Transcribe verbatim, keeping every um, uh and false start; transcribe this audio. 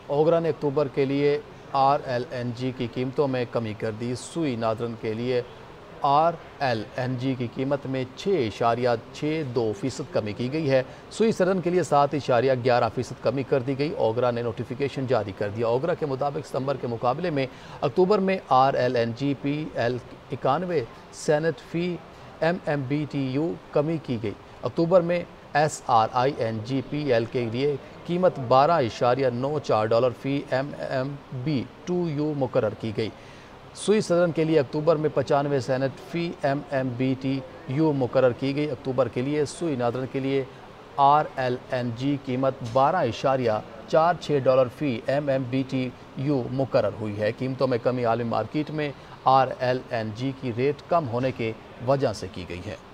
ओगरा ने अक्टूबर के लिए आर एल एन जी की कीमतों में कमी कर दी। सुई नादरन के लिए आर एल एन जी की कीमत में छः इशारिया छः दो फ़ीसद कमी की गई है। सुई सरन के लिए सात इशारिया ग्यारह फ़ीसद कमी कर दी गई। ओगरा ने नोटिफिकेशन जारी कर दिया। ओगरा के मुताबिक सितंबर के मुकाबले में अक्टूबर में R L N G P L इक्यानवे सेनेट फ़ी M M B T U कमी की गई। अक्टूबर में S R I N G P L के लिए कीमत बारह इशारिया नौ चार डॉलर फ़ी M M B T U मुकर्रर की गई। सुई सदन के लिए अक्टूबर में पचानवे सेनेट फ़ी M M B T U मुकर्रर की गई। अक्टूबर के लिए सुई नादरन के लिए आर एल एन जी कीमत बारह इशारिया चार छः डॉलर फ़ी M M B T U मुकर्रर हुई है। कीमतों में कमी आलमी मार्केट में आर एल एन जी की रेट कम होने के वजह से की गई है।